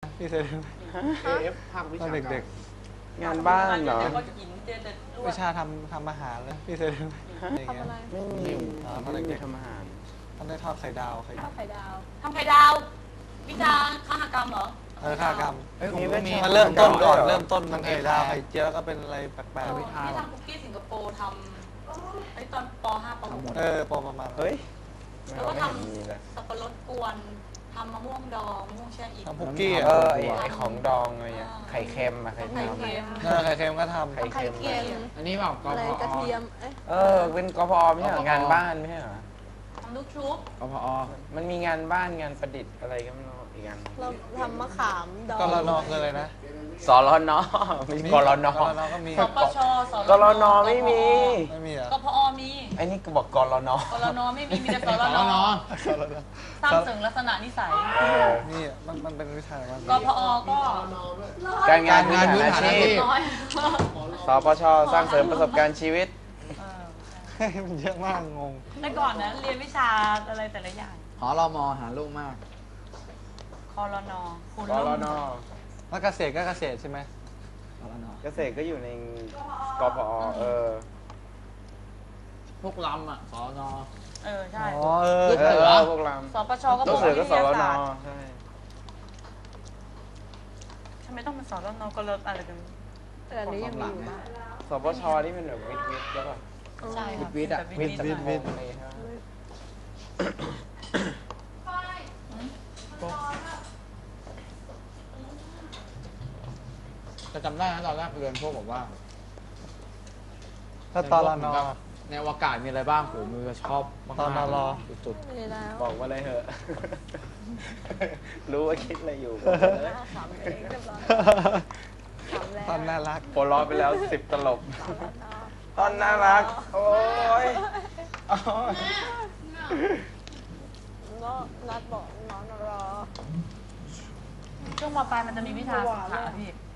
พี่เคยดูภาควิตอชานเด็กงานบ้านเหรอๆวิชาทำอาหารเลยพี่เคยดูทำอะไรไม่มีตอนเด็กทำอาหารๆทำได้ทอดไข่ดาวไข่ทอดไข่ดาวทำไข่ดาว วิชาฆาตกรรมเหรอข้ากรรมมีเวชมันเริ่มต้นก่อนเริ่มต้นมันไข่ดาวไข่เจียวแล้วก็เป็นอะไรแปลกที่ทำคุกกี้สิงคโปร์ทำไอ้ตอนป .5 ป .6 ๆพอประมาณเฮ้ยแล้วก็ไม่ทเห็นมีเลยำสับปะรดกวนทำมะม่วงดองมะม่วงแช่อิ่มทำคุกกี้เออ่ะไอของดองอะไรเงี้ยไข่เค็มอะไข่ไข่เค็มเค็มไข่เค็มก็ทำไข่เค็มเค็มอันนี้แบบกอะไรพกระเทียมเอ๊ะเป็นกพอไม่ใช่เหรองานบ้านไม่ใช่เหรอทำลูกชุบกพอมันมีงานบ้านงานประดิษฐ์อะไรก็ไม่รู้อีกอันเราทำมะขามดองก็ระนองคืออะไรนะสรนไม่ใช่กรนกรนก็มีสปชสกรนไม่มีไม่มีเหรอกพอมีไอ้นี่ก็บอกกรนกรนไม่มีมีแต่สรนกรนสร้างเสริมลักษณะนิสัยนี่มันเป็นวิชาอะไรกพอก็การงานพื้นฐานอาชีพน้อยสปชสร้างเสริมประสบการณ์ชีวิตมันเยอะมากงงแต่ก่อนนะเรียนวิชาอะไรแต่ละอย่างหอรมหาลูกมากครนคุณกรนแล้วเกษตรก็เกษตรใช่ไหมหอรนเกษตรก็อยู่ในกพอพวกลำอ่ะหอรนใช่อ๋อพวกเราสปชก็ต้บออง กเสือก็วิสทรยาน ศาสตร์ใช่ทำไมต้องเป็นสรนก็เลิกอะไรกันแต่อันนี้ยังมีอยู่บ้างสปชนี่เป็นแบบวิทย์แล้วป่ะใช่ค่ะวิทย์อะวิทย์วิทย์อะไรฮะจะจำได้นะตอนแรกเรียนพวกบอกว่าถ้าตอนรนในอวกาศมีอะไรบ้างผมมือชอบมากๆตอนรอจุดมีแล้วบอกว่าอะไรเหอะ รู้ว่าคิดอะไรอยู่ขำเองเรียบร้อยขำแล้วตอนน่ารักหัวเราะไปแล้ว10 ตลบสรนตอนน่ารัก โอ้ยโอ้ยก็นัดบอกน้องรอช่วงมปลายมันจะมีวิชาศึกษาพี่